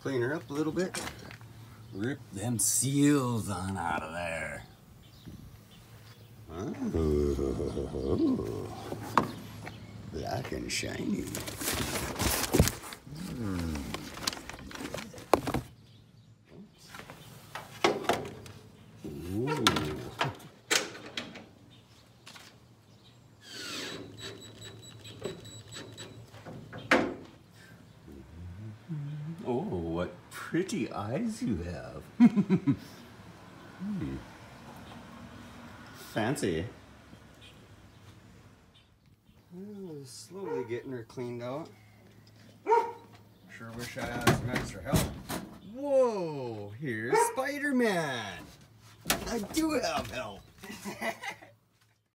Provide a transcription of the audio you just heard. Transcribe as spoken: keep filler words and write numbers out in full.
clean her up a little bit. Rip them seals on out of there. Oh, black and shiny. Mm. Ooh. Oh, what pretty eyes you have. Hmm. Fancy. Oh, slowly getting her cleaned out. Sure wish I had some extra help. Whoa, here's Spider-Man. I do have help.